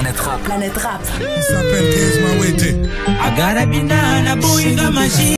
Rap. Planète Rap. Il s'appelle Gaze Mawete. Agara bina na boy ga maji.